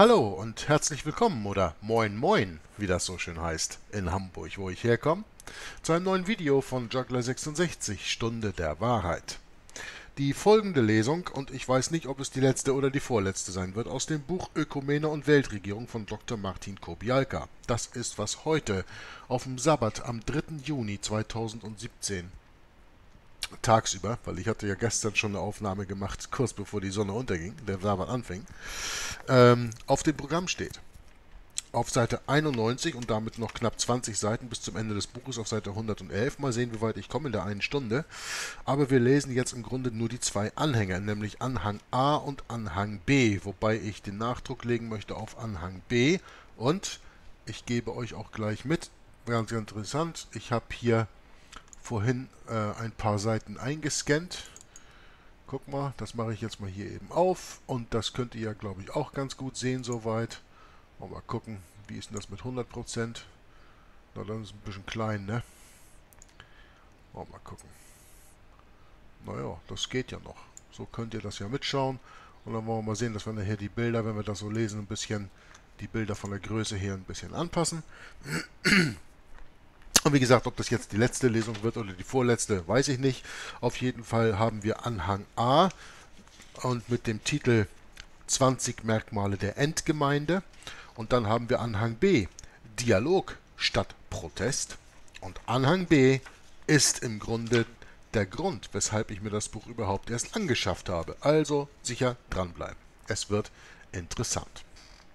Hallo und herzlich willkommen oder Moin Moin, wie das so schön heißt, in Hamburg, wo ich herkomme, zu einem neuen Video von Juggler66, Stunde der Wahrheit. Die folgende Lesung, und ich weiß nicht, ob es die letzte oder die vorletzte sein wird, aus dem Buch Ökumene und Weltregierung von Dr. Martin Kobialka. Das ist, was heute auf dem Sabbat am 3. Juni 2017 tagsüber, weil ich hatte ja gestern schon eine Aufnahme gemacht, kurz bevor die Sonne unterging, der Sabbat anfing, auf dem Programm steht. Auf Seite 91 und damit noch knapp 20 Seiten bis zum Ende des Buches auf Seite 111. Mal sehen, wie weit ich komme in der einen Stunde. Aber wir lesen jetzt im Grunde nur die zwei Anhänge, nämlich Anhang A und Anhang B, wobei ich den Nachdruck legen möchte auf Anhang B. Und ich gebe euch auch gleich mit, ganz interessant, ich habe hier vorhin ein paar Seiten eingescannt. Guck mal, das mache ich jetzt mal hier eben auf und das könnt ihr ja, glaube ich, auch ganz gut sehen soweit. Mal gucken, wie ist denn das mit 100%? Na, dann ist es ein bisschen klein, ne? Mal gucken. Naja, das geht ja noch. So könnt ihr das ja mitschauen. Und dann wollen wir mal sehen, dass wir nachher die Bilder, wenn wir das so lesen, ein bisschen, die Bilder von der Größe her ein bisschen anpassen. Und wie gesagt, ob das jetzt die letzte Lesung wird oder die vorletzte, weiß ich nicht. Auf jeden Fall haben wir Anhang A und mit dem Titel 20 Merkmale der Endgemeinde. Und dann haben wir Anhang B, Dialog statt Protest. Und Anhang B ist im Grunde der Grund, weshalb ich mir das Buch überhaupt erst angeschafft habe. Also sicher dranbleiben. Es wird interessant.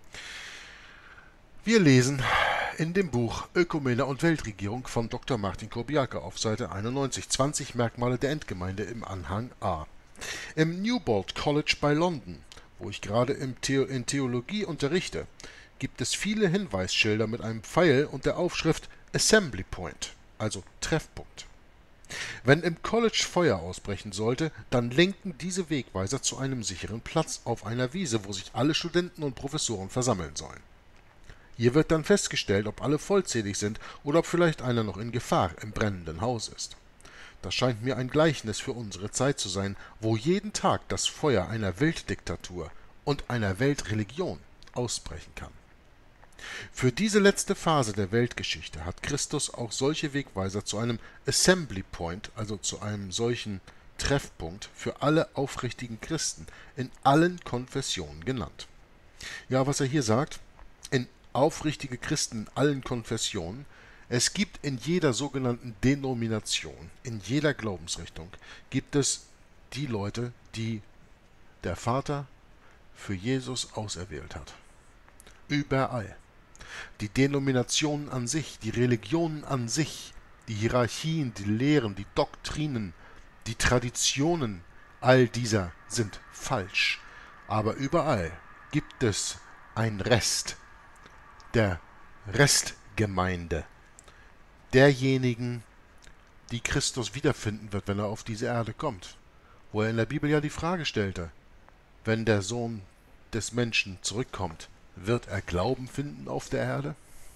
Wir lesen in dem Buch Ökumene und Weltregierung von Dr. Martin Kobialka auf Seite 91 20 Merkmale der Endgemeinde im Anhang A. Im Newbold College bei London, wo ich gerade in Theologie unterrichte, gibt es viele Hinweisschilder mit einem Pfeil und der Aufschrift Assembly Point, also Treffpunkt. Wenn im College Feuer ausbrechen sollte, dann lenken diese Wegweiser zu einem sicheren Platz auf einer Wiese, wo sich alle Studenten und Professoren versammeln sollen. Hier wird dann festgestellt, ob alle vollzählig sind oder ob vielleicht einer noch in Gefahr im brennenden Haus ist. Das scheint mir ein Gleichnis für unsere Zeit zu sein, wo jeden Tag das Feuer einer Weltdiktatur und einer Weltreligion ausbrechen kann. Für diese letzte Phase der Weltgeschichte hat Christus auch solche Wegweiser zu einem Assembly Point, also zu einem solchen Treffpunkt für alle aufrichtigen Christen in allen Konfessionen genannt. Ja, was er hier sagt, in aufrichtige Christen in allen Konfessionen, es gibt in jeder sogenannten Denomination, in jeder Glaubensrichtung, gibt es die Leute, die der Vater für Jesus auserwählt hat. Überall. Die Denominationen an sich, die Religionen an sich, die Hierarchien, die Lehren, die Doktrinen, die Traditionen, all dieser sind falsch. Aber überall gibt es einen Rest, der Restgemeinde, derjenigen, die Christus wiederfinden wird, wenn er auf diese Erde kommt. Wo er in der Bibel ja die Frage stellte, wenn der Sohn des Menschen zurückkommt, wird er Glauben finden auf der Erde?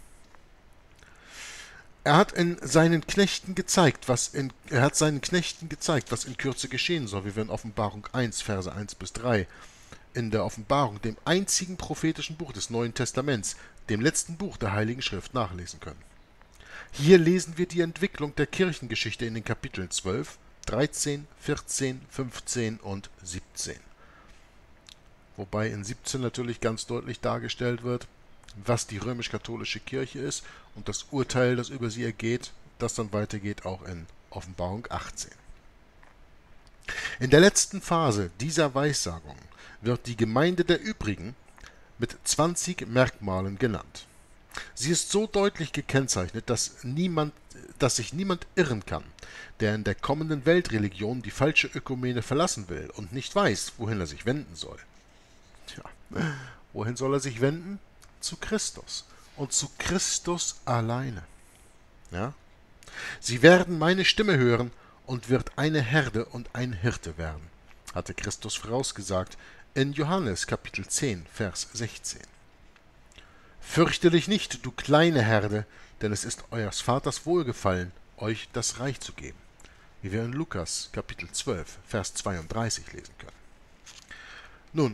Er hat seinen Knechten gezeigt, was in Kürze geschehen soll, wie wir in Offenbarung 1, Verse 1 bis 3, in der Offenbarung, dem einzigen prophetischen Buch des Neuen Testaments, dem letzten Buch der Heiligen Schrift, nachlesen können. Hier lesen wir die Entwicklung der Kirchengeschichte in den Kapiteln 12, 13, 14, 15 und 17. Wobei in 17 natürlich ganz deutlich dargestellt wird, was die römisch-katholische Kirche ist und das Urteil, das über sie ergeht, das dann weitergeht auch in Offenbarung 18. In der letzten Phase dieser Weissagung wird die Gemeinde der Übrigen mit 20 Merkmalen genannt. Sie ist so deutlich gekennzeichnet, dass sich niemand irren kann, der in der kommenden Weltreligion die falsche Ökumene verlassen will und nicht weiß, wohin er sich wenden soll. Tja, wohin soll er sich wenden? Zu Christus und zu Christus alleine. Ja? Sie werden meine Stimme hören und wird eine Herde und ein Hirte werden, hatte Christus vorausgesagt in Johannes Kapitel 10, Vers 16. Fürchte dich nicht, du kleine Herde, denn es ist eures Vaters Wohlgefallen, euch das Reich zu geben, wie wir in Lukas Kapitel 12, Vers 32 lesen können. Nun,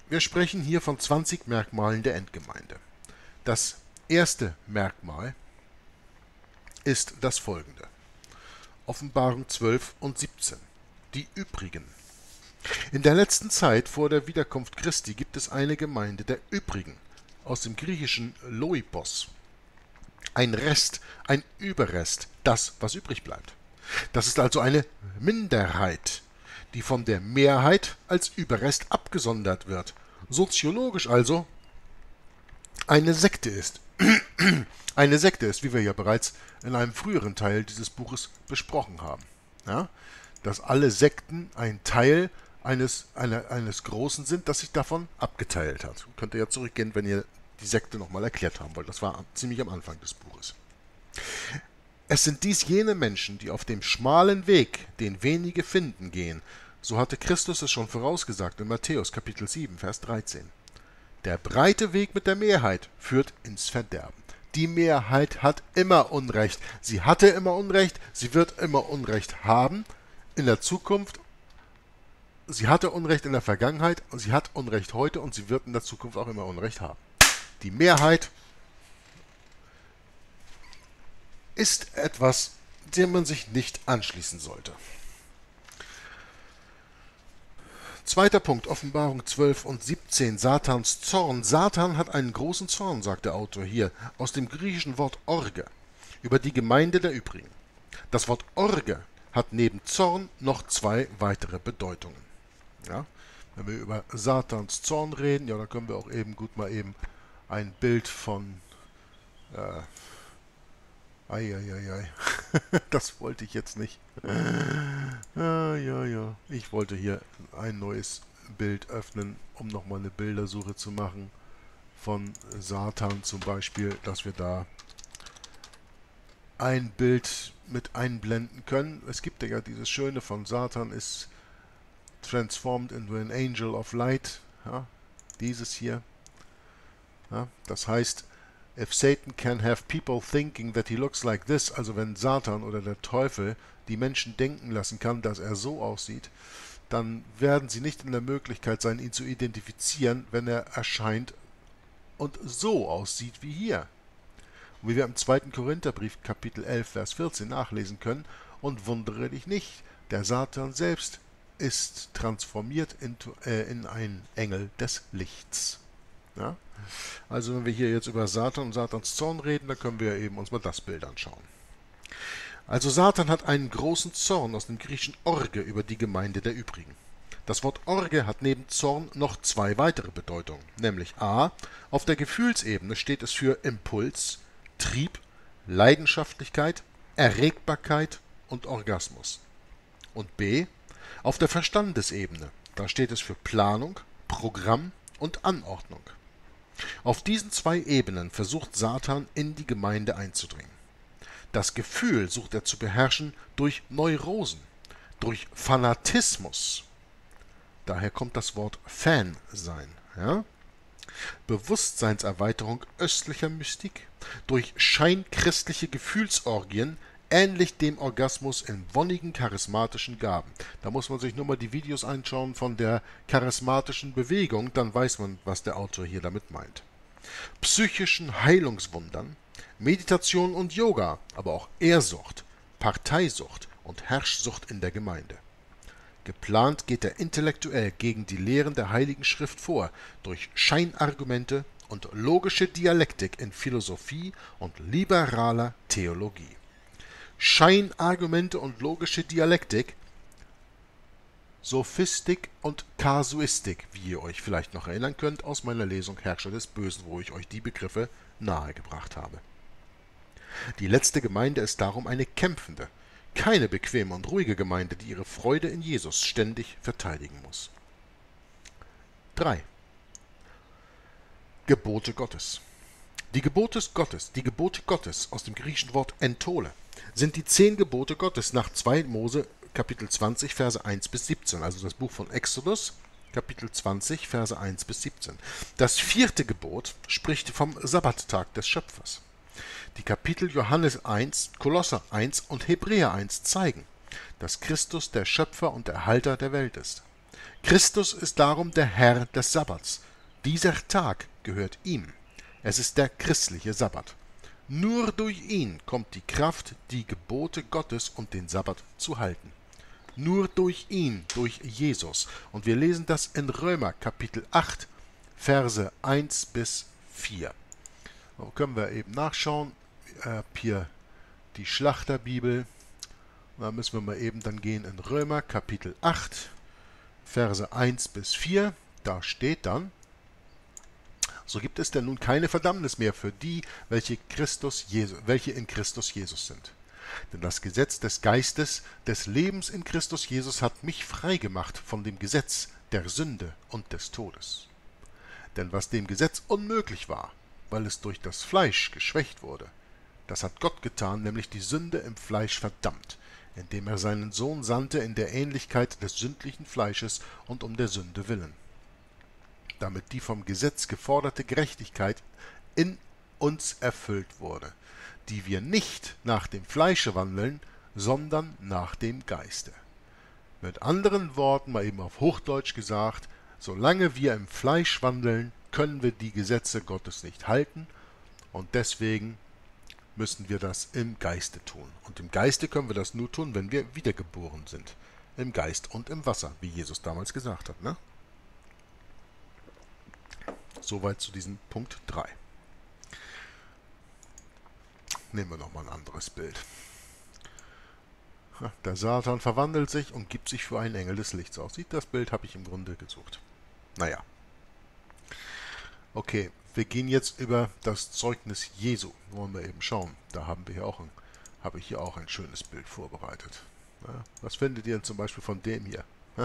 Wir sprechen hier von 20 Merkmalen der Endgemeinde. Das erste Merkmal ist das folgende. Offenbarung 12 und 17. Die Übrigen. In der letzten Zeit vor der Wiederkunft Christi gibt es eine Gemeinde der Übrigen, aus dem griechischen Loipos. Ein Rest, ein Überrest, das, was übrig bleibt. Das ist also eine Minderheit, die von der Mehrheit als Überrest abgesondert wird. Soziologisch also eine Sekte ist. Eine Sekte ist, wie wir ja bereits in einem früheren Teil dieses Buches besprochen haben. Ja? Dass alle Sekten ein Teil eines Großen sind, das sich davon abgeteilt hat. Könnt ihr ja zurückgehen, wenn ihr die Sekte nochmal erklärt haben wollt. Das war ziemlich am Anfang des Buches. Es sind dies jene Menschen, die auf dem schmalen Weg, den wenige finden, gehen. So hatte Christus es schon vorausgesagt in Matthäus Kapitel 7, Vers 13. Der breite Weg mit der Mehrheit führt ins Verderben. Die Mehrheit hat immer Unrecht. Sie hatte immer Unrecht, sie wird immer Unrecht haben in der Zukunft. Sie hatte Unrecht in der Vergangenheit, und sie hat Unrecht heute und sie wird in der Zukunft auch immer Unrecht haben. Die Mehrheit ist etwas, dem man sich nicht anschließen sollte. Zweiter Punkt, Offenbarung 12 und 17, Satans Zorn. Satan hat einen großen Zorn, sagt der Autor hier, aus dem griechischen Wort Orge, über die Gemeinde der Übrigen. Das Wort Orge hat neben Zorn noch zwei weitere Bedeutungen. Ja? Wenn wir über Satans Zorn reden, ja, dann können wir auch eben gut mal eben ein Bild von das wollte ich jetzt nicht. Ich wollte hier ein neues Bild öffnen, um nochmal eine Bildersuche zu machen von Satan zum Beispiel, dass wir da ein Bild mit einblenden können. Es gibt ja dieses Schöne von Satan ist transformed into an angel of light. Ja, dieses hier. Ja, das heißt, if Satan can have people thinking that he looks like this, also wenn Satan oder der Teufel die Menschen denken lassen kann, dass er so aussieht, dann werden sie nicht in der Möglichkeit sein, ihn zu identifizieren, wenn er erscheint und so aussieht wie hier. Und wie wir im 2. Korintherbrief Kapitel 11, Vers 14 nachlesen können, und wundere dich nicht, der Satan selbst ist transformiert in einen Engel des Lichts. Ja? Also wenn wir hier jetzt über Satan und Satans Zorn reden, dann können wir eben uns mal das Bild anschauen. Also Satan hat einen großen Zorn aus dem griechischen Orge über die Gemeinde der Übrigen. Das Wort Orge hat neben Zorn noch zwei weitere Bedeutungen, nämlich a. Auf der Gefühlsebene steht es für Impuls, Trieb, Leidenschaftlichkeit, Erregbarkeit und Orgasmus. Und b. Auf der Verstandesebene, da steht es für Planung, Programm und Anordnung. Auf diesen zwei Ebenen versucht Satan in die Gemeinde einzudringen. Das Gefühl sucht er zu beherrschen durch Neurosen, durch Fanatismus. Daher kommt das Wort Fan sein. Ja? Bewusstseinserweiterung östlicher Mystik, durch scheinchristliche Gefühlsorgien, ähnlich dem Orgasmus in wonnigen charismatischen Gaben. Da muss man sich nur mal die Videos anschauen von der charismatischen Bewegung, dann weiß man, was der Autor hier damit meint. Psychischen Heilungswundern, Meditation und Yoga, aber auch Ehrsucht, Parteisucht und Herrschsucht in der Gemeinde. Geplant geht er intellektuell gegen die Lehren der Heiligen Schrift vor, durch Scheinargumente und logische Dialektik in Philosophie und liberaler Theologie. Scheinargumente und logische Dialektik, Sophistik und Kasuistik, wie ihr euch vielleicht noch erinnern könnt aus meiner Lesung Herrscher des Bösen, wo ich euch die Begriffe nahegebracht habe. Die letzte Gemeinde ist darum eine kämpfende, keine bequeme und ruhige Gemeinde, die ihre Freude in Jesus ständig verteidigen muss. 3. Gebote Gottes. Die Gebote Gottes aus dem griechischen Wort entole, sind die 10 Gebote Gottes nach 2. Mose Kapitel 20, Verse 1 bis 17, also das Buch von Exodus, Kapitel 20, Verse 1 bis 17. Das 4. Gebot spricht vom Sabbattag des Schöpfers. Die Kapitel Johannes 1, Kolosser 1 und Hebräer 1 zeigen, dass Christus der Schöpfer und Erhalter der Welt ist. Christus ist darum der Herr des Sabbats. Dieser Tag gehört ihm. Es ist der christliche Sabbat. Nur durch ihn kommt die Kraft, die Gebote Gottes und den Sabbat zu halten. Nur durch ihn, durch Jesus. Und wir lesen das in Römer Kapitel 8, Verse 1 bis 4. So können wir eben nachschauen. Ich habe hier die Schlachterbibel. Da müssen wir mal eben dann gehen in Römer Kapitel 8, Verse 1 bis 4. Da steht dann: So gibt es denn nun keine Verdammnis mehr für die, welche in Christus Jesus sind. Denn das Gesetz des Geistes des Lebens in Christus Jesus hat mich freigemacht von dem Gesetz der Sünde und des Todes. Denn was dem Gesetz unmöglich war, weil es durch das Fleisch geschwächt wurde, das hat Gott getan, nämlich die Sünde im Fleisch verdammt, indem er seinen Sohn sandte in der Ähnlichkeit des sündlichen Fleisches und um der Sünde willen, damit die vom Gesetz geforderte Gerechtigkeit in uns erfüllt wurde, die wir nicht nach dem Fleische wandeln, sondern nach dem Geiste. Mit anderen Worten, mal eben auf Hochdeutsch gesagt, solange wir im Fleisch wandeln, können wir die Gesetze Gottes nicht halten, und deswegen müssen wir das im Geiste tun. Und im Geiste können wir das nur tun, wenn wir wiedergeboren sind. Im Geist und im Wasser, wie Jesus damals gesagt hat, ne? Soweit zu diesem Punkt 3. Nehmen wir nochmal ein anderes Bild. Der Satan verwandelt sich und gibt sich für einen Engel des Lichts aus. Das Bild habe ich im Grunde gesucht. Naja. Okay, wir gehen jetzt über das Zeugnis Jesu. Wollen wir eben schauen. Da habe ich hier auch ein schönes Bild vorbereitet. Was findet ihr denn zum Beispiel von dem hier?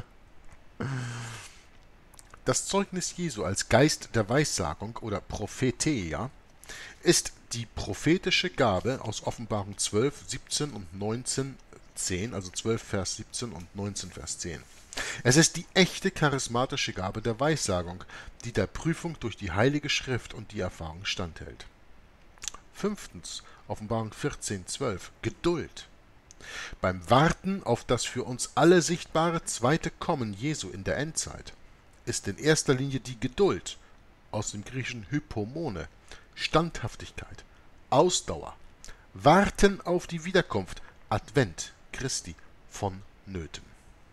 Das Zeugnis Jesu als Geist der Weissagung oder Propheteia ist die prophetische Gabe aus Offenbarung 12, 17 und 19, 10, also 12 Vers 17 und 19 Vers 10. Es ist die echte charismatische Gabe der Weissagung, die der Prüfung durch die Heilige Schrift und die Erfahrung standhält. 5. Offenbarung 14, 12. Geduld. Beim Warten auf das für uns alle sichtbare zweite Kommen Jesu in der Endzeit ist in erster Linie die Geduld, aus dem griechischen Hypomone, Standhaftigkeit, Ausdauer, Warten auf die Wiederkunft, Advent Christi, vonnöten.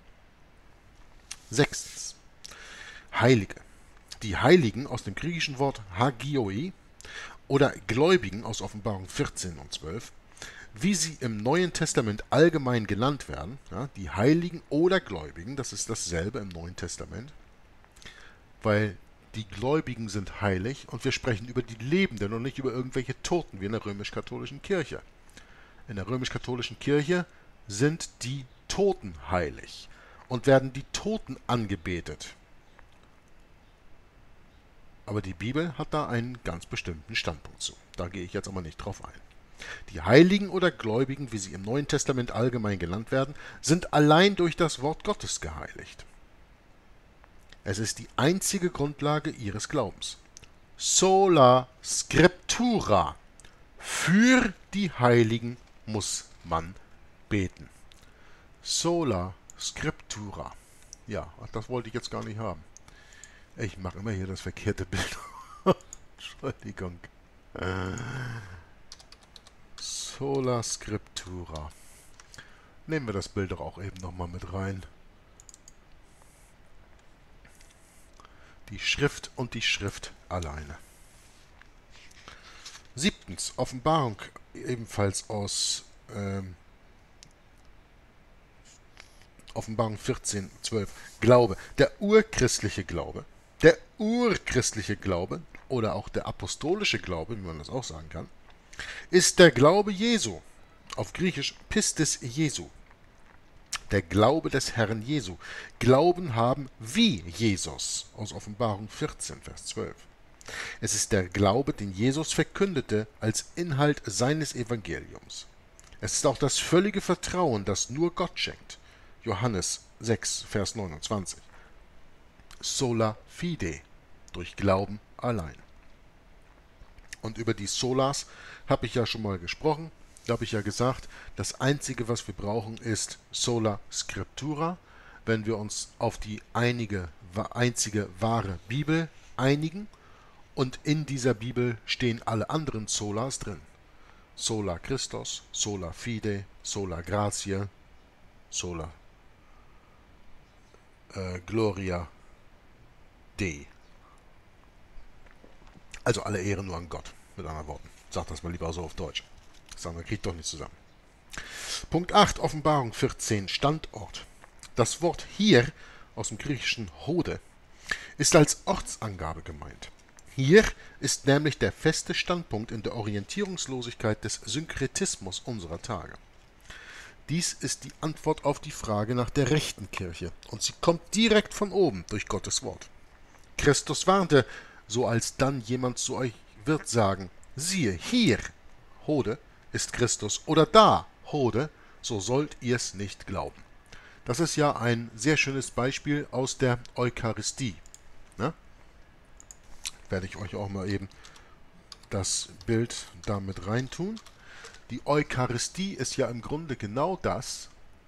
6. Heilige. Die Heiligen aus dem griechischen Wort Hagioi oder Gläubigen aus Offenbarung 14 und 12, wie sie im Neuen Testament allgemein genannt werden, ja, die Heiligen oder Gläubigen, das ist dasselbe im Neuen Testament, weil die Gläubigen sind heilig und wir sprechen über die Lebenden und nicht über irgendwelche Toten wie in der römisch-katholischen Kirche. In der römisch-katholischen Kirche sind die Toten heilig und werden die Toten angebetet. Aber die Bibel hat da einen ganz bestimmten Standpunkt zu. Da gehe ich jetzt aber nicht drauf ein. Die Heiligen oder Gläubigen, wie sie im Neuen Testament allgemein genannt werden, sind allein durch das Wort Gottes geheiligt. Es ist die einzige Grundlage ihres Glaubens. Sola Scriptura. Für die Heiligen muss man beten. Sola Scriptura. Ja, das wollte ich jetzt gar nicht haben. Ich mache immer hier das verkehrte Bild. Entschuldigung. Sola Scriptura. Nehmen wir das Bild doch auch eben nochmal mit rein. Die Schrift und die Schrift alleine. 7. Offenbarung, ebenfalls aus Offenbarung 14, 12. Glaube. Der urchristliche Glaube oder auch der apostolische Glaube, wie man das auch sagen kann, ist der Glaube Jesu, auf Griechisch Pistis Jesu. Der Glaube des Herrn Jesu. Glauben haben wie Jesus, aus Offenbarung 14, Vers 12. Es ist der Glaube, den Jesus verkündete als Inhalt seines Evangeliums. Es ist auch das völlige Vertrauen, das nur Gott schenkt. Johannes 6, Vers 29. Sola fide, durch Glauben allein. Und über die Solas habe ich ja schon mal gesprochen. Da habe ich ja gesagt, das Einzige, was wir brauchen, ist Sola Scriptura. wenn wir uns auf die einzige wahre Bibel einigen und in dieser Bibel stehen alle anderen Solas drin. Sola Christus, Sola Fide, Sola Gratia, Sola Gloria Dei. Also alle Ehre nur an Gott, mit anderen Worten. Sag das mal lieber so auf Deutsch. Das andere kriegt doch nicht zusammen. Punkt 8, Offenbarung 14, Standort. Das Wort hier aus dem griechischen Hode ist als Ortsangabe gemeint. Hier ist nämlich der feste Standpunkt in der Orientierungslosigkeit des Synkretismus unserer Tage. Dies ist die Antwort auf die Frage nach der rechten Kirche, und sie kommt direkt von oben durch Gottes Wort. Christus warnte, so alsdann jemand zu euch wird sagen, siehe, hier, Hode, ist Christus, oder da, Hode, so sollt ihr's nicht glauben. Das ist ja ein sehr schönes Beispiel aus der Eucharistie. Ne? Werde ich euch auch mal eben das Bild damit reintun. Die Eucharistie ist ja im Grunde genau das.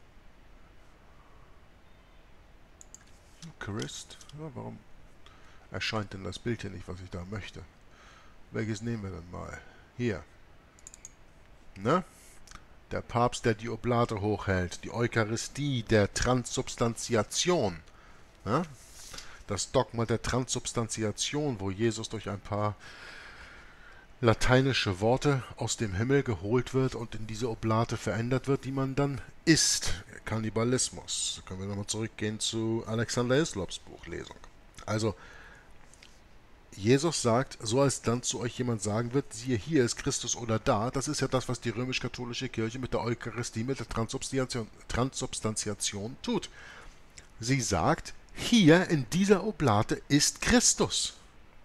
Eucharist, ja, warum erscheint denn das Bild hier nicht, was ich da möchte? Welches nehmen wir denn mal? Hier. Ne? Der Papst, der die Oblate hochhält. Die Eucharistie der Transsubstantiation. Ne? Das Dogma der Transsubstantiation, wo Jesus durch ein paar lateinische Worte aus dem Himmel geholt wird und in diese Oblate verändert wird, die man dann isst. Kannibalismus. Da können wir nochmal zurückgehen zu Alexander Hislops Buchlesung. Also, Jesus sagt, so als dann zu euch jemand sagen wird, siehe, hier ist Christus oder da, das ist ja das, was die römisch-katholische Kirche mit der Eucharistie, mit der Transsubstantiation tut. Sie sagt, hier in dieser Oblate ist Christus.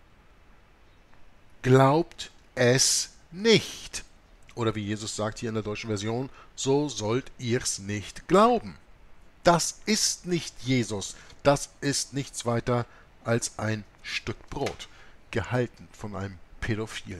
Glaubt es nicht. Oder wie Jesus sagt hier in der deutschen Version, so sollt ihr's nicht glauben. Das ist nicht Jesus. Das ist nichts weiter als ein Stück Brot, gehalten von einem Pädophilen.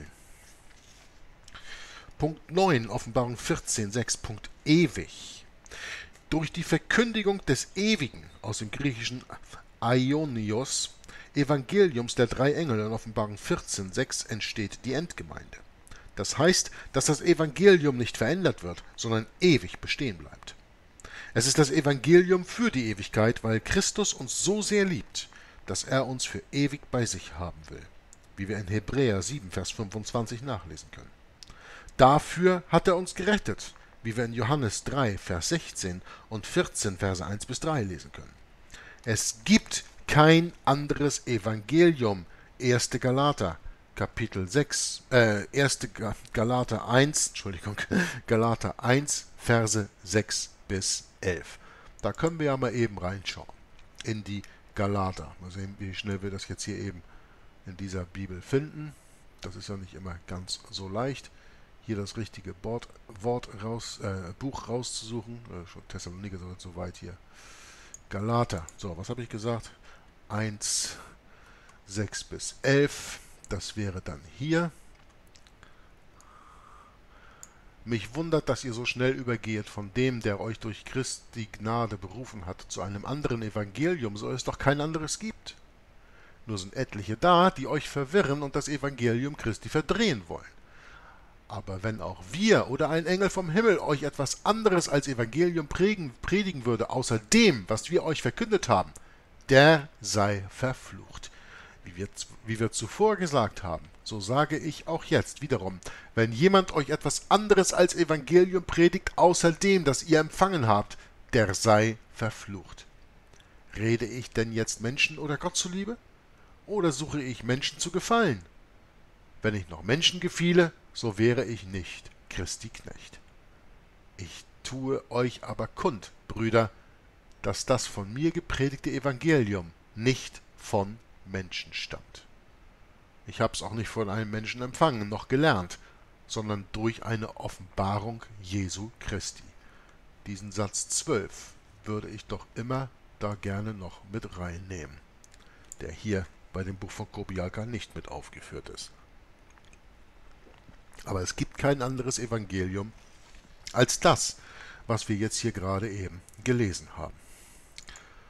Punkt 9, Offenbarung 14,6, Punkt ewig. Durch die Verkündigung des Ewigen aus dem griechischen Aionios Evangeliums der drei Engel in Offenbarung 14,6 entsteht die Endgemeinde. Das heißt, dass das Evangelium nicht verändert wird, sondern ewig bestehen bleibt. Es ist das Evangelium für die Ewigkeit, weil Christus uns so sehr liebt, dass er uns für ewig bei sich haben will, wie wir in Hebräer 7, Vers 25 nachlesen können. Dafür hat er uns gerettet, wie wir in Johannes 3, Vers 16 und 14, Verse 1 bis 3 lesen können. Es gibt kein anderes Evangelium. 1. Galater, Kapitel 6, 1. Galater 1, Galater 1, Verse 6 bis 11. Da können wir ja mal eben reinschauen in die Galater. Mal sehen, wie schnell wir das jetzt hier eben in dieser Bibel finden. Das ist ja nicht immer ganz so leicht, hier das richtige Buch rauszusuchen. Schon Thessaloniker sind so weit hier. Galater. So, was habe ich gesagt? 1, 6 bis 11. Das wäre dann hier. Mich wundert, dass ihr so schnell übergeht von dem, der euch durch Christi Gnade berufen hat, zu einem anderen Evangelium, so es doch kein anderes gibt. Nur sind etliche da, die euch verwirren und das Evangelium Christi verdrehen wollen. Aber wenn auch wir oder ein Engel vom Himmel euch etwas anderes als Evangelium predigen würde, außer dem, was wir euch verkündet haben, der sei verflucht. Wie wir zuvor gesagt haben, so sage ich auch jetzt wiederum, wenn jemand euch etwas anderes als Evangelium predigt, außer dem, das ihr empfangen habt, der sei verflucht. Rede ich denn jetzt Menschen oder Gott zuliebe? Oder suche ich Menschen zu gefallen? Wenn ich noch Menschen gefiele, so wäre ich nicht Christi Knecht. Ich tue euch aber kund, Brüder, dass das von mir gepredigte Evangelium nicht von Menschen stammt. Ich habe es auch nicht von einem Menschen empfangen, noch gelernt, sondern durch eine Offenbarung Jesu Christi. Diesen Satz 12 würde ich doch immer da gerne noch mit reinnehmen, der hier bei dem Buch von Kobialka nicht mit aufgeführt ist. Aber es gibt kein anderes Evangelium als das, was wir jetzt hier gerade eben gelesen haben.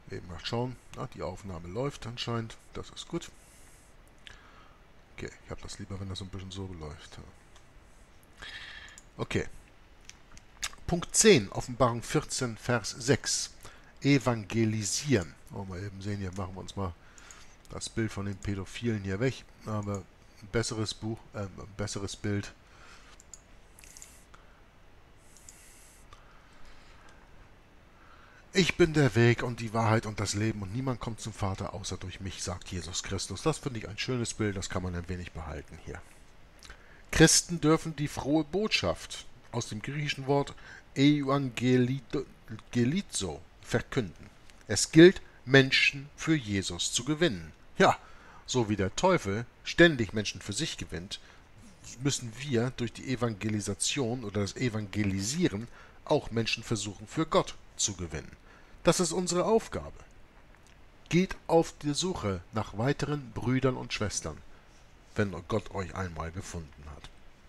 Eben mal schauen. Die Aufnahme läuft anscheinend. Das ist gut. Okay, ich habe das lieber, wenn das ein bisschen so läuft. Okay. Punkt 10, Offenbarung 14, Vers 6. Evangelisieren. Mal eben sehen, hier machen wir uns mal das Bild von den Pädophilen hier weg. Aber ein besseres Bild. Ich bin der Weg und die Wahrheit und das Leben und niemand kommt zum Vater außer durch mich, sagt Jesus Christus. Das finde ich ein schönes Bild, das kann man ein wenig behalten hier. Christen dürfen die frohe Botschaft aus dem griechischen Wort Evangelizo verkünden. Es gilt, Menschen für Jesus zu gewinnen. Ja, so wie der Teufel ständig Menschen für sich gewinnt, müssen wir durch die Evangelisation oder das Evangelisieren auch Menschen versuchen, für Gott zu gewinnen. Das ist unsere Aufgabe. Geht auf die Suche nach weiteren Brüdern und Schwestern, wenn Gott euch einmal gefunden hat.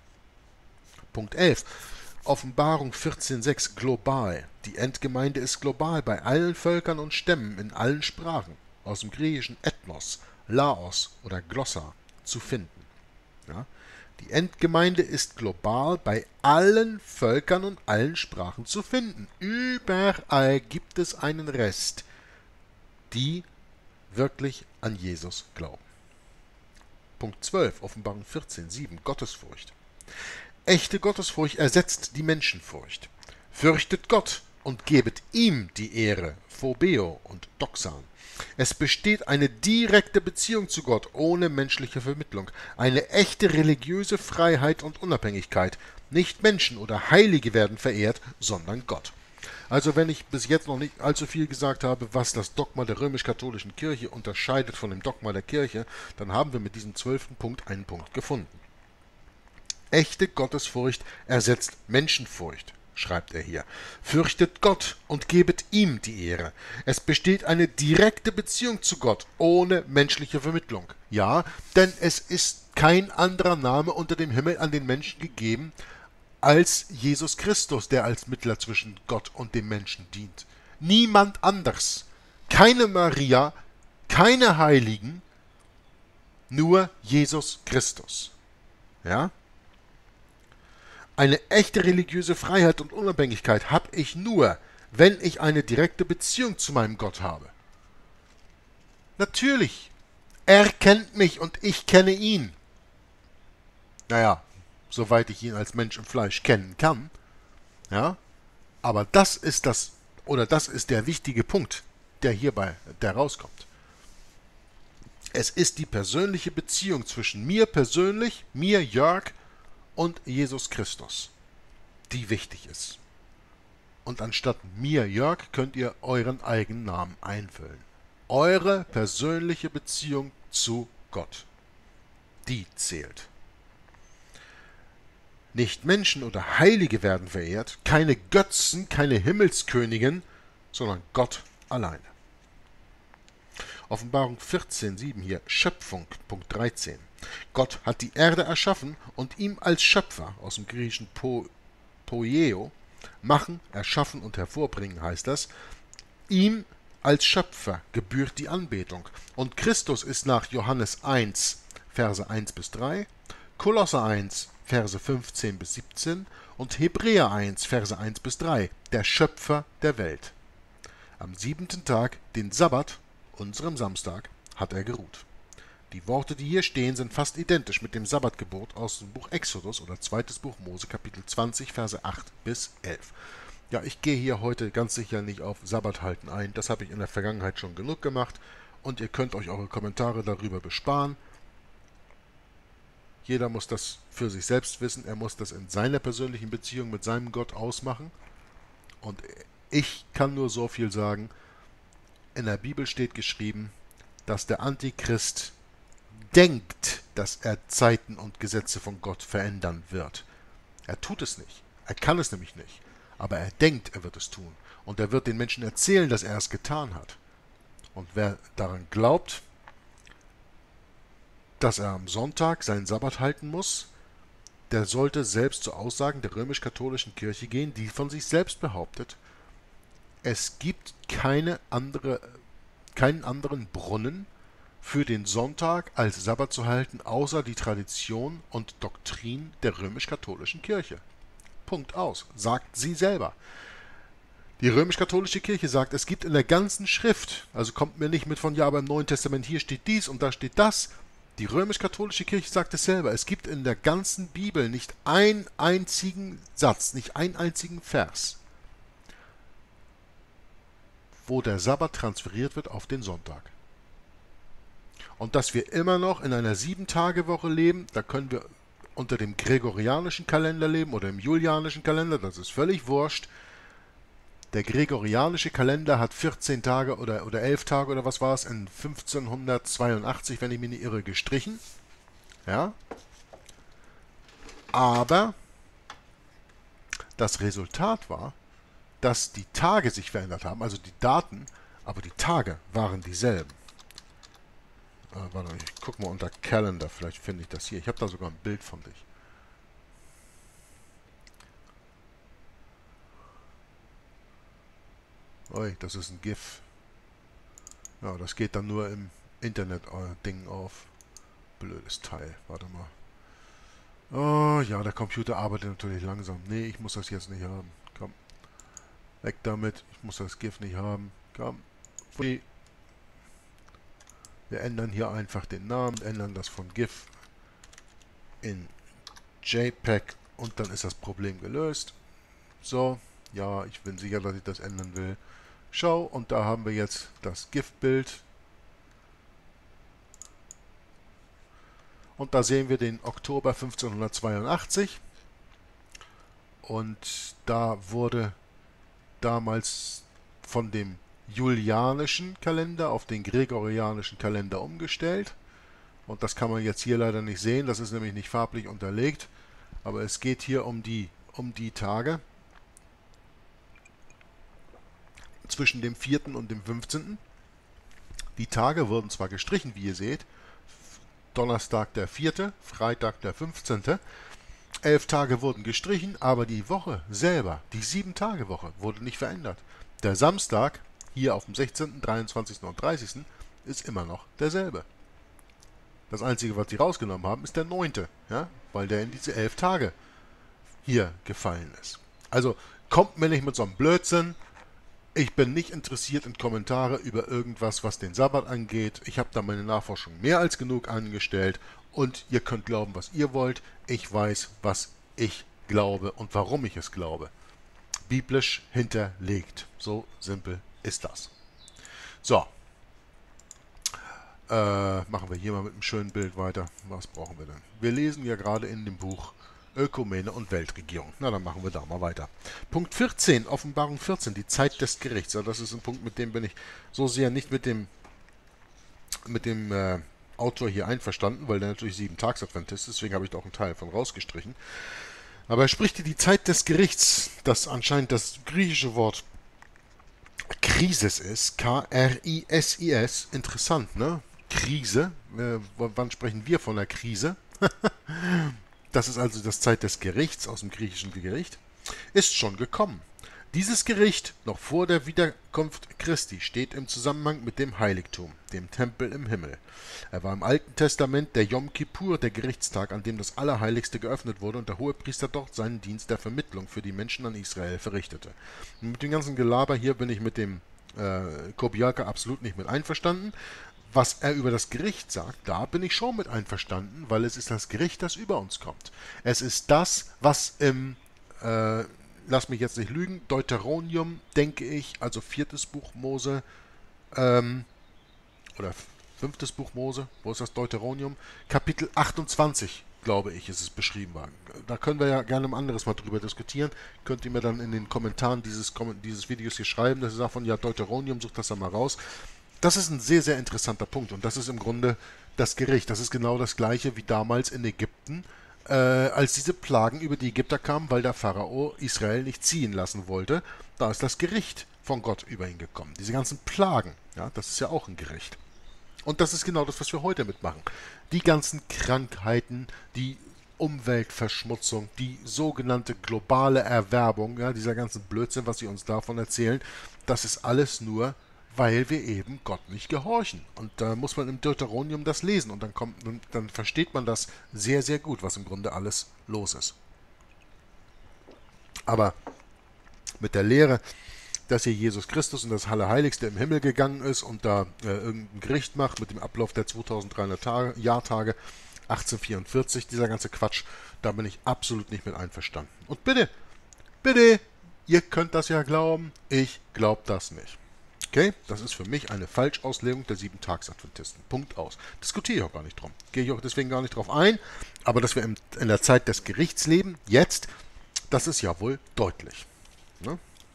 Punkt 11. Offenbarung 14,6 global. Die Endgemeinde ist global bei allen Völkern und Stämmen in allen Sprachen, aus dem griechischen Ethnos, Laos oder Glossa, zu finden. Ja? Die Endgemeinde ist global bei allen Völkern und allen Sprachen zu finden. Überall gibt es einen Rest, die wirklich an Jesus glauben. Punkt 12, Offenbarung 14,7 Gottesfurcht. Echte Gottesfurcht ersetzt die Menschenfurcht. Fürchtet Gott und gebet ihm die Ehre, Phobeo und Doxan. Es besteht eine direkte Beziehung zu Gott ohne menschliche Vermittlung, eine echte religiöse Freiheit und Unabhängigkeit. Nicht Menschen oder Heilige werden verehrt, sondern Gott. Also wenn ich bis jetzt noch nicht allzu viel gesagt habe, was das Dogma der römisch-katholischen Kirche unterscheidet von dem Dogma der Kirche, dann haben wir mit diesem 12. Punkt einen Punkt gefunden. Echte Gottesfurcht ersetzt Menschenfurcht, schreibt er hier. Fürchtet Gott und gebet ihm die Ehre. Es besteht eine direkte Beziehung zu Gott, ohne menschliche Vermittlung. Ja, denn es ist kein anderer Name unter dem Himmel an den Menschen gegeben, als Jesus Christus, der als Mittler zwischen Gott und dem Menschen dient. Niemand anders. Keine Maria, keine Heiligen, nur Jesus Christus. Ja? Eine echte religiöse Freiheit und Unabhängigkeit habe ich nur, wenn ich eine direkte Beziehung zu meinem Gott habe. Natürlich, er kennt mich und ich kenne ihn. Naja, soweit ich ihn als Mensch im Fleisch kennen kann. Ja, aber das ist der wichtige Punkt, der rauskommt. Es ist die persönliche Beziehung zwischen mir persönlich, mir Jörg, und Jesus Christus, die wichtig ist. Und anstatt mir Jörg könnt ihr euren eigenen Namen einfüllen. Eure persönliche Beziehung zu Gott, die zählt. Nicht Menschen oder Heilige werden verehrt, keine Götzen, keine Himmelskönigin, sondern Gott alleine. Offenbarung 14,7 hier, Schöpfung, Punkt 13. Gott hat die Erde erschaffen und ihm als Schöpfer, aus dem griechischen Poieo, machen, erschaffen und hervorbringen heißt das, ihm als Schöpfer gebührt die Anbetung. Und Christus ist nach Johannes 1, Verse 1 bis 3, Kolosser 1, Verse 15 bis 17 und Hebräer 1, Verse 1 bis 3, der Schöpfer der Welt. Am 7. Tag, den Sabbat, unserem Samstag, hat er geruht. Die Worte, die hier stehen, sind fast identisch mit dem Sabbatgebot aus dem Buch Exodus oder 2. Buch Mose, Kapitel 20, Verse 8 bis 11. Ja, ich gehe hier heute ganz sicher nicht auf Sabbathalten ein, das habe ich in der Vergangenheit schon genug gemacht und ihr könnt euch eure Kommentare darüber besparen. Jeder muss das für sich selbst wissen, er muss das in seiner persönlichen Beziehung mit seinem Gott ausmachen. Und ich kann nur so viel sagen, in der Bibel steht geschrieben, dass der Antichrist denkt, dass er Zeiten und Gesetze von Gott verändern wird. Er tut es nicht. Er kann es nämlich nicht. Aber er denkt, er wird es tun. Und er wird den Menschen erzählen, dass er es getan hat. Und wer daran glaubt, dass er am Sonntag seinen Sabbat halten muss, der sollte selbst zu Aussagen der römisch-katholischen Kirche gehen, die von sich selbst behauptet, es gibt keine andere keinen anderen Brunnen für den Sonntag als Sabbat zu halten, außer die Tradition und Doktrin der römisch-katholischen Kirche. Punkt aus, sagt sie selber. Die römisch-katholische Kirche sagt, es gibt in der ganzen Schrift, also kommt mir nicht mit von, ja, aber im Neuen Testament hier steht dies und da steht das. Die römisch-katholische Kirche sagt es selber, es gibt in der ganzen Bibel nicht einen einzigen Satz, nicht einen einzigen Vers, wo der Sabbat transferiert wird auf den Sonntag. Und dass wir immer noch in einer 7-Tage-Woche leben, da können wir unter dem gregorianischen Kalender leben oder im julianischen Kalender, das ist völlig wurscht. Der gregorianische Kalender hat 14 Tage oder 11 Tage oder was war es, in 1582, wenn ich mich nicht irre, gestrichen. Ja. Aber das Resultat war, dass die Tage sich verändert haben, also die Daten, aber die Tage waren dieselben. Warte, ich gucke mal unter Calendar, vielleicht finde ich das hier. Ich habe da sogar ein Bild von dich. Ui, das ist ein GIF. Ja, das geht dann nur im Internet-Ding auf. Blödes Teil. Warte mal. Oh, ja, der Computer arbeitet natürlich langsam. Nee, ich muss das jetzt nicht haben. Komm. Weg damit. Ich muss das GIF nicht haben. Komm. Wir ändern hier einfach den Namen, ändern das von GIF in JPEG und dann ist das Problem gelöst. So, ja, ich bin sicher, dass ich das ändern will. Schau, und da haben wir jetzt das GIF-Bild. Und da sehen wir den Oktober 1582. Und da wurde damals von dem julianischen Kalender auf den gregorianischen Kalender umgestellt. Und das kann man jetzt hier leider nicht sehen, das ist nämlich nicht farblich unterlegt. Aber es geht hier um die Tage zwischen dem 4. und dem 15. Die Tage wurden zwar gestrichen, wie ihr seht. Donnerstag der 4., Freitag der 15. 11 Tage wurden gestrichen, aber die Woche selber, die 7-Tage-Woche, wurde nicht verändert. Der Samstag, hier auf dem 16., 23. und 30. ist immer noch derselbe. Das Einzige, was sie rausgenommen haben, ist der 9., ja, weil der in diese 11 Tage hier gefallen ist. Also kommt mir nicht mit so einem Blödsinn. Ich bin nicht interessiert in Kommentare über irgendwas, was den Sabbat angeht. Ich habe da meine Nachforschung mehr als genug angestellt und ihr könnt glauben, was ihr wollt. Ich weiß, was ich glaube und warum ich es glaube. Biblisch hinterlegt. So simpel ist das. So. Machen wir hier mal mit einem schönen Bild weiter. Was brauchen wir denn? Wir lesen ja gerade in dem Buch Ökumene und Weltregierung. Na, dann machen wir da mal weiter. Punkt 14, Offenbarung 14, die Zeit des Gerichts. Ja, das ist ein Punkt, mit dem bin ich so sehr nicht mit dem Autor hier einverstanden, weil der natürlich 7-Tags-Adventist ist, deswegen habe ich da auch einen Teil von rausgestrichen. Aber er spricht hier die Zeit des Gerichts, das anscheinend das griechische Wort Krisis ist, K-R-I-S-I-S, interessant, ne? Krise, wann sprechen wir von der Krise? Das ist also das Zeit des Gerichts aus dem griechischen Gericht, ist schon gekommen. Dieses Gericht, noch vor der Wiederkunft Christi, steht im Zusammenhang mit dem Heiligtum, dem Tempel im Himmel. Er war im Alten Testament der Yom Kippur, der Gerichtstag, an dem das Allerheiligste geöffnet wurde und der Hohepriester dort seinen Dienst der Vermittlung für die Menschen an Israel verrichtete. Und mit dem ganzen Gelaber hier bin ich mit dem Kobialka absolut nicht mit einverstanden. Was er über das Gericht sagt, da bin ich schon mit einverstanden, weil es ist das Gericht, das über uns kommt. Es ist das, was im, lass mich jetzt nicht lügen, Deuteronomium, denke ich, also 4. Buch Mose, oder 5. Buch Mose, wo ist das Deuteronomium? Kapitel 28, glaube ich, ist es beschrieben worden. Da können wir ja gerne ein anderes Mal drüber diskutieren. Könnt ihr mir dann in den Kommentaren dieses Videos hier schreiben, dass ihr sagt von, ja, Deuteronomium, sucht das dann mal raus. Das ist ein sehr, sehr interessanter Punkt und das ist im Grunde das Gericht. Das ist genau das gleiche wie damals in Ägypten, als diese Plagen über die Ägypter kamen, weil der Pharao Israel nicht ziehen lassen wollte. Da ist das Gericht von Gott über ihn gekommen. Diese ganzen Plagen, ja, das ist ja auch ein Gericht. Und das ist genau das, was wir heute mitmachen. Die ganzen Krankheiten, die Umweltverschmutzung, die sogenannte globale Erwärmung, ja, dieser ganze Blödsinn, was sie uns davon erzählen, das ist alles nur weil wir eben Gott nicht gehorchen. Und da muss man im Deuteronomium das lesen und dann versteht man das sehr, sehr gut, was im Grunde alles los ist. Aber mit der Lehre, dass hier Jesus Christus in das Allerheiligste im Himmel gegangen ist und da irgendein Gericht macht mit dem Ablauf der 2300 Jahrtage, 1844, dieser ganze Quatsch, da bin ich absolut nicht mit einverstanden. Und bitte, bitte, ihr könnt das ja glauben, ich glaube das nicht. Okay, das ist für mich eine Falschauslegung der 7-Tags-Adventisten. Punkt aus. Diskutiere ich auch gar nicht drum. Gehe ich auch deswegen gar nicht drauf ein. Aber dass wir in der Zeit des Gerichts leben, jetzt, das ist ja wohl deutlich. Ne?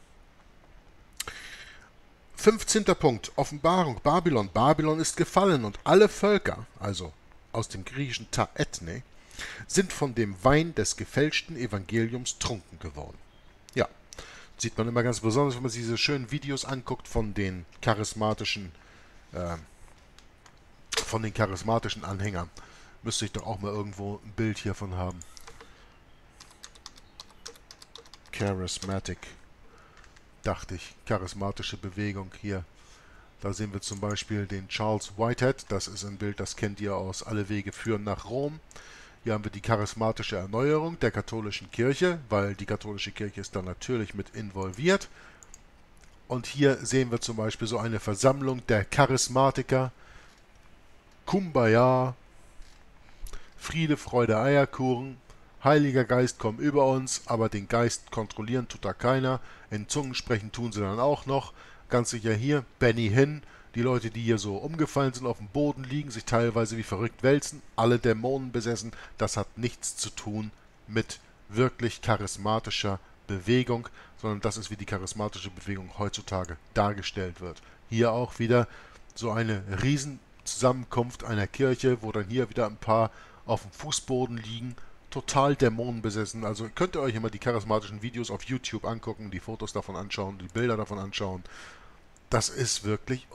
15. Punkt, Offenbarung, Babylon. Babylon ist gefallen und alle Völker, also aus dem griechischen ta ethne, sind von dem Wein des gefälschten Evangeliums trunken geworden. Ja, sieht man immer ganz besonders, wenn man sich diese schönen Videos anguckt von den charismatischen Anhängern. Müsste ich doch auch mal irgendwo ein Bild hiervon haben. Charismatic, dachte ich, charismatische Bewegung hier. Da sehen wir zum Beispiel den Charles Whitehead, das ist ein Bild, das kennt ihr aus Alle Wege führen nach Rom. Hier haben wir die charismatische Erneuerung der katholischen Kirche, weil die katholische Kirche ist da natürlich mit involviert. Und hier sehen wir zum Beispiel so eine Versammlung der Charismatiker. Kumbaya, Friede, Freude, Eierkuchen. Heiliger Geist, komm über uns, aber den Geist kontrollieren tut da keiner. In Zungen sprechen tun sie dann auch noch. Ganz sicher hier, Benny Hinn, die Leute, die hier so umgefallen sind, auf dem Boden liegen, sich teilweise wie verrückt wälzen, alle Dämonen besessen. Das hat nichts zu tun mit wirklich charismatischer Bewegung, sondern das ist, wie die charismatische Bewegung heutzutage dargestellt wird. Hier auch wieder so eine Riesenzusammenkunft einer Kirche, wo dann hier wieder ein paar auf dem Fußboden liegen, total dämonenbesessen. Also könnt ihr euch immer die charismatischen Videos auf YouTube angucken, die Fotos davon anschauen, die Bilder davon anschauen. Das ist wirklich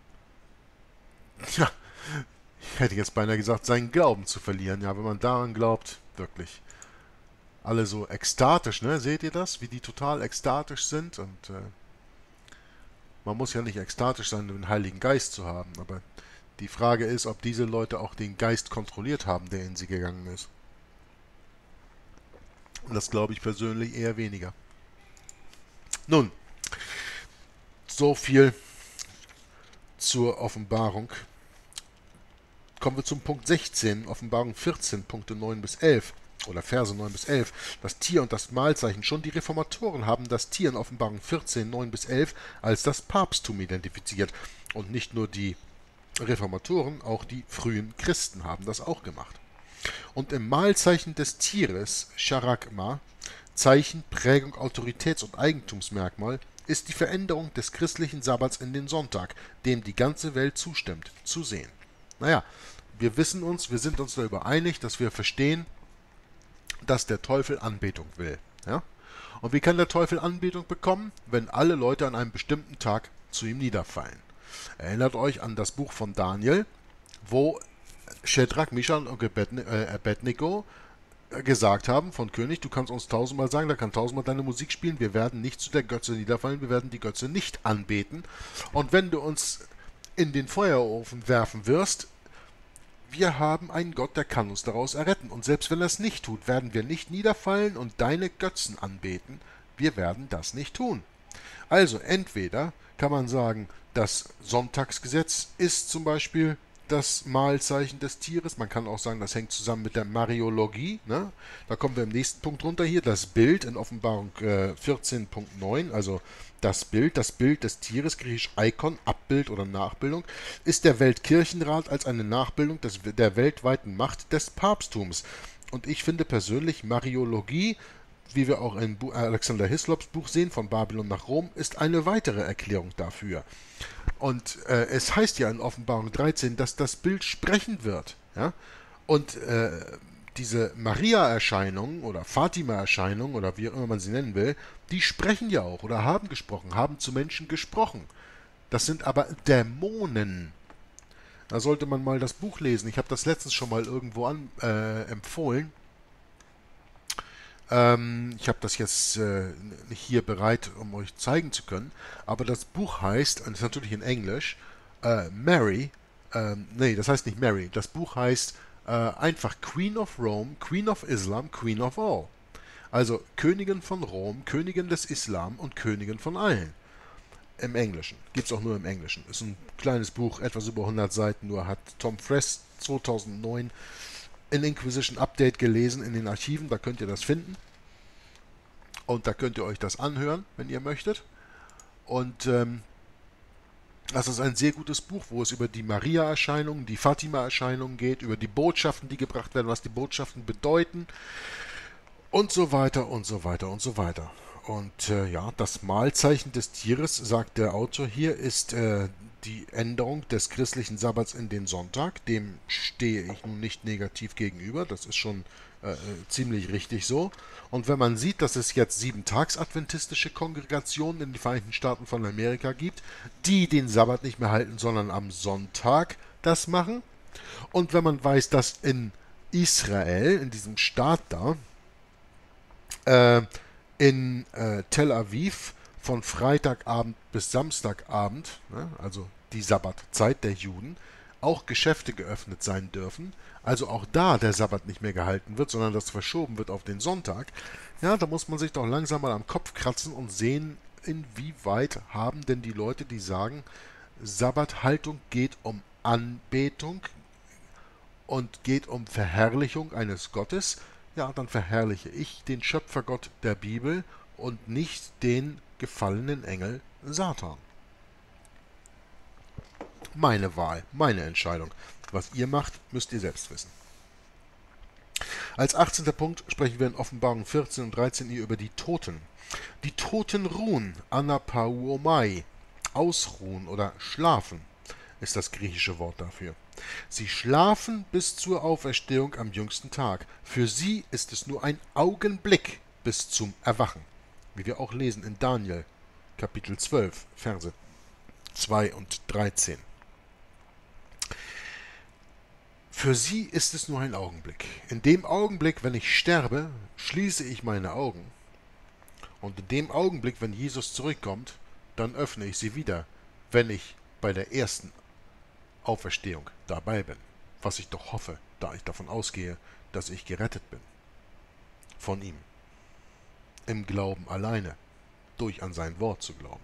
ja, ich hätte jetzt beinahe gesagt, seinen Glauben zu verlieren. Ja, wenn man daran glaubt, wirklich. Alle so ekstatisch, ne? Seht ihr das? Wie die total ekstatisch sind? Und man muss ja nicht ekstatisch sein, um den Heiligen Geist zu haben. Aber die Frage ist, ob diese Leute auch den Geist kontrolliert haben, der in sie gegangen ist. Und das glaube ich persönlich eher weniger. Nun, so viel zur Offenbarung. Kommen wir zum Punkt 16, Offenbarung 14, Punkte 9 bis 11 oder Verse 9 bis 11. Das Tier und das Mahlzeichen. Schon die Reformatoren haben das Tier in Offenbarung 14, 9 bis 11 als das Papsttum identifiziert. Und nicht nur die Reformatoren, auch die frühen Christen haben das auch gemacht. Und im Mahlzeichen des Tieres, Charagma, Zeichen, Prägung, Autoritäts- und Eigentumsmerkmal, ist die Veränderung des christlichen Sabbats in den Sonntag, dem die ganze Welt zustimmt, zu sehen. Naja, wir sind uns darüber einig, dass wir verstehen, dass der Teufel Anbetung will. Ja? Und wie kann der Teufel Anbetung bekommen? Wenn alle Leute an einem bestimmten Tag zu ihm niederfallen. Erinnert euch an das Buch von Daniel, wo Schedrak, Mischan und Abednego gesagt haben von König, du kannst uns 1000-mal sagen, da kann 1000-mal deine Musik spielen, wir werden nicht zu der Götze niederfallen, wir werden die Götze nicht anbeten. Und wenn du uns in den Feuerofen werfen wirst, wir haben einen Gott, der kann uns daraus erretten. Und selbst wenn er es nicht tut, werden wir nicht niederfallen und deine Götzen anbeten. Wir werden das nicht tun. Also entweder kann man sagen, das Sonntagsgesetz ist zum Beispiel das Mahlzeichen des Tieres. Man kann auch sagen, das hängt zusammen mit der Mariologie. Ne? Da kommen wir im nächsten Punkt runter hier. Das Bild in Offenbarung 14.9, also das Bild des Tieres, griechisch Icon, Abbild oder Nachbildung, ist der Weltkirchenrat als eine Nachbildung der weltweiten Macht des Papsttums. Und ich finde persönlich Mariologie, wie wir auch in Alexander Hislops Buch sehen, von Babylon nach Rom, ist eine weitere Erklärung dafür. Und es heißt ja in Offenbarung 13, dass das Bild sprechen wird. Ja? Und diese Maria-Erscheinungen oder Fatima-Erscheinungen oder wie auch immer man sie nennen will, die sprechen ja auch oder haben gesprochen, haben zu Menschen gesprochen. Das sind aber Dämonen. Da sollte man mal das Buch lesen. Ich habe das letztens schon mal irgendwo empfohlen. Ich habe das jetzt nicht hier bereit, um euch zeigen zu können, aber das Buch heißt, und ist natürlich in Englisch, Mary, nee, das heißt nicht Mary, das Buch heißt einfach Queen of Rome, Queen of Islam, Queen of All. Also Königin von Rom, Königin des Islam und Königin von allen. Im Englischen. Gibt es auch nur im Englischen. Ist ein kleines Buch, etwas über 100 Seiten nur, hat Tom Friess 2009 in Inquisition Update gelesen in den Archiven, da könnt ihr das finden. Und da könnt ihr euch das anhören, wenn ihr möchtet. Und das ist ein sehr gutes Buch, wo es über die Maria-Erscheinungen, die Fatima-Erscheinungen geht, über die Botschaften, die gebracht werden, was die Botschaften bedeuten und so weiter und so weiter und so weiter. Und ja, das Mahlzeichen des Tieres, sagt der Autor hier, ist die Änderung des christlichen Sabbats in den Sonntag. Dem stehe ich nun nicht negativ gegenüber. Das ist schon ziemlich richtig so. Und wenn man sieht, dass es jetzt 7-tags-adventistische Kongregationen in den Vereinigten Staaten von Amerika gibt, die den Sabbat nicht mehr halten, sondern am Sonntag das machen. Und wenn man weiß, dass in Israel, in diesem Staat da, in Tel Aviv von Freitagabend bis Samstagabend, ne, also die Sabbatzeit der Juden, auch Geschäfte geöffnet sein dürfen, also auch da der Sabbat nicht mehr gehalten wird, sondern das verschoben wird auf den Sonntag, ja, da muss man sich doch langsam mal am Kopf kratzen und sehen, inwieweit haben denn die Leute, die sagen, Sabbathaltung geht um Anbetung und geht um Verherrlichung eines Gottes, ja, dann verherrliche ich den Schöpfergott der Bibel und nicht den gefallenen Engel Satan. Meine Wahl, meine Entscheidung. Was ihr macht, müsst ihr selbst wissen. Als 18. Punkt sprechen wir in Offenbarung 14 und 13 hier über die Toten. Die Toten ruhen, anapauomai, ausruhen oder schlafen, ist das griechische Wort dafür. Sie schlafen bis zur Auferstehung am jüngsten Tag. Für sie ist es nur ein Augenblick bis zum Erwachen, wie wir auch lesen in Daniel, Kapitel 12, Verse 2 und 13. Für sie ist es nur ein Augenblick. In dem Augenblick, wenn ich sterbe, schließe ich meine Augen. Und in dem Augenblick, wenn Jesus zurückkommt, dann öffne ich sie wieder, wenn ich bei der ersten Auferstehung dabei bin. Was ich doch hoffe, da ich davon ausgehe, dass ich gerettet bin. Von ihm. Im Glauben alleine. Durch an sein Wort zu glauben.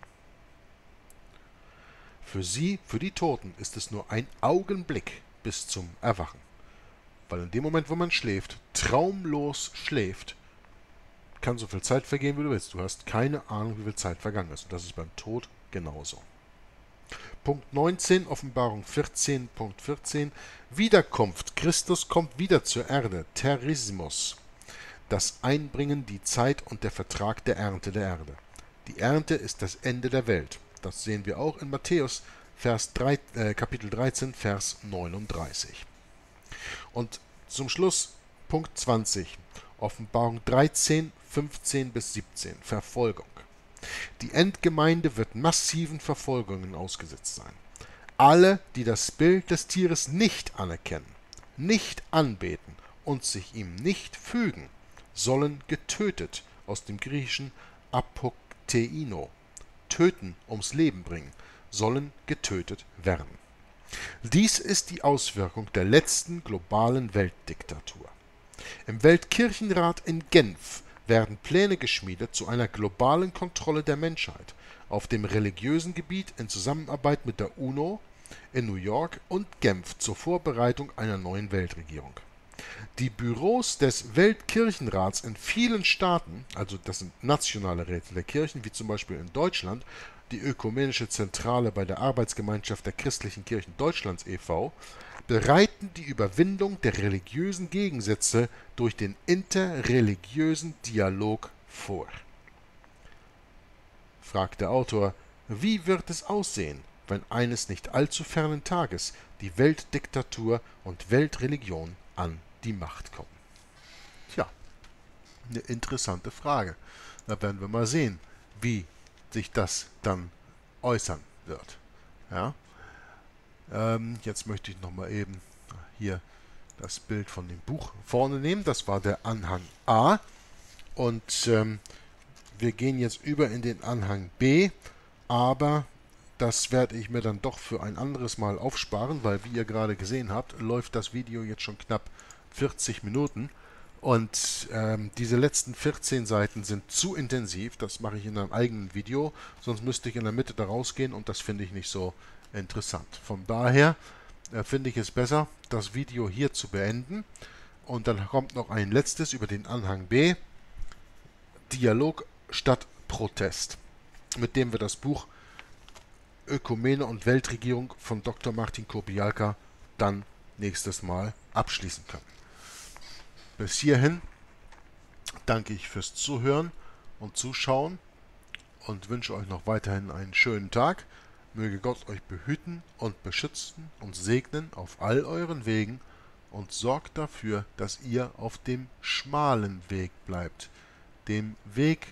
Für sie, für die Toten, ist es nur ein Augenblick bis zum Erwachen. Weil in dem Moment, wo man schläft, traumlos schläft, kann so viel Zeit vergehen, wie du willst. Du hast keine Ahnung, wie viel Zeit vergangen ist. Und das ist beim Tod genauso. Punkt 19, Offenbarung 14, Punkt 14. Wiederkunft. Christus kommt wieder zur Erde. Terismus. Das Einbringen, die Zeit und der Vertrag der Ernte der Erde. Die Ernte ist das Ende der Welt. Das sehen wir auch in Matthäus Kapitel 13, Vers 39. Und zum Schluss Punkt 20. Offenbarung 13, 15 bis 17. Verfolgung. Die Endgemeinde wird massiven Verfolgungen ausgesetzt sein. Alle, die das Bild des Tieres nicht anerkennen, nicht anbeten und sich ihm nicht fügen, sollen getötet, aus dem griechischen apokteino, töten, ums Leben bringen, sollen getötet werden. Dies ist die Auswirkung der letzten globalen Weltdiktatur. Im Weltkirchenrat in Genf werden Pläne geschmiedet zu einer globalen Kontrolle der Menschheit auf dem religiösen Gebiet in Zusammenarbeit mit der UNO in New York und Genf zur Vorbereitung einer neuen Weltregierung. Die Büros des Weltkirchenrats in vielen Staaten, also das sind nationale Räte der Kirchen, wie zum Beispiel in Deutschland, die Ökumenische Zentrale bei der Arbeitsgemeinschaft der Christlichen Kirchen Deutschlands e.V., bereiten die Überwindung der religiösen Gegensätze durch den interreligiösen Dialog vor. Fragt der Autor, wie wird es aussehen, wenn eines nicht allzu fernen Tages die Weltdiktatur und Weltreligion an die Macht kommen? Tja, eine interessante Frage. Da werden wir mal sehen, wie sich das dann äußern wird. Ja? Jetzt möchte ich nochmal eben hier das Bild von dem Buch vorne nehmen. Das war der Anhang A. Und wir gehen jetzt über in den Anhang B, aber das werde ich mir dann doch für ein anderes Mal aufsparen, weil, wie ihr gerade gesehen habt, läuft das Video jetzt schon knapp 40 Minuten. Und diese letzten 14 Seiten sind zu intensiv. Das mache ich in einem eigenen Video, sonst müsste ich in der Mitte da rausgehen und das finde ich nicht so interessant. Von daher finde ich es besser, das Video hier zu beenden. Und dann kommt noch ein letztes über den Anhang B, Dialog statt Protest, mit dem wir das Buch Ökumene und Weltregierung von Dr. Martin Kobialka dann nächstes Mal abschließen können. Bis hierhin danke ich fürs Zuhören und Zuschauen und wünsche euch noch weiterhin einen schönen Tag. Möge Gott euch behüten und beschützen und segnen auf all euren Wegen und sorgt dafür, dass ihr auf dem schmalen Weg bleibt, dem Weg,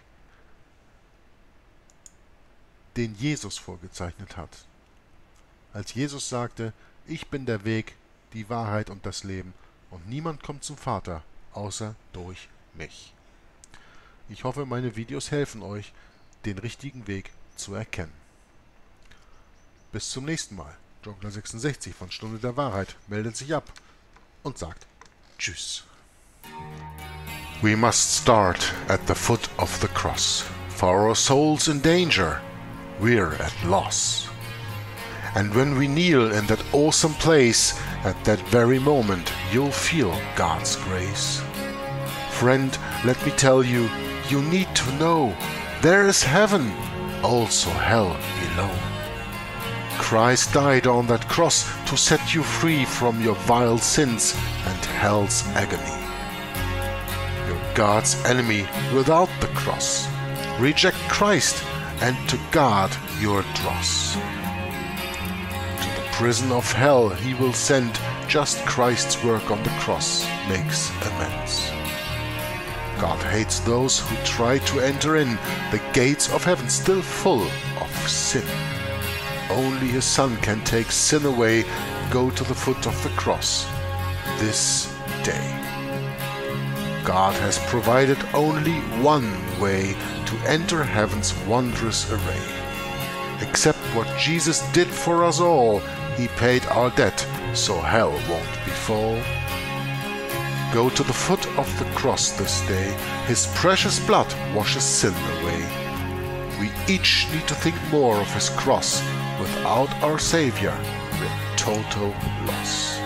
den Jesus vorgezeichnet hat. Als Jesus sagte, ich bin der Weg, die Wahrheit und das Leben und niemand kommt zum Vater, außer durch mich. Ich hoffe, meine Videos helfen euch, den richtigen Weg zu erkennen. Bis zum nächsten Mal. Jongler66 von Stunde der Wahrheit meldet sich ab und sagt Tschüss. We must start at the foot of the cross. For our souls in danger, we're at loss. And when we kneel in that awesome place, at that very moment you'll feel God's grace. Friend, let me tell you, you need to know, there is heaven, also hell below. Christ died on that cross to set you free from your vile sins and hell's agony. You're God's enemy without the cross. Reject Christ and to God your dross. Prison of hell he will send, just Christ's work on the cross makes amends. God hates those who try to enter in, the gates of heaven still full of sin. Only his Son can take sin away, go to the foot of the cross this day. God has provided only one way to enter heaven's wondrous array. Accept what Jesus did for us all. He paid our debt, so hell won't befall. Go to the foot of the cross this day. His precious blood washes sin away. We each need to think more of his cross. Without our Savior, we're total loss.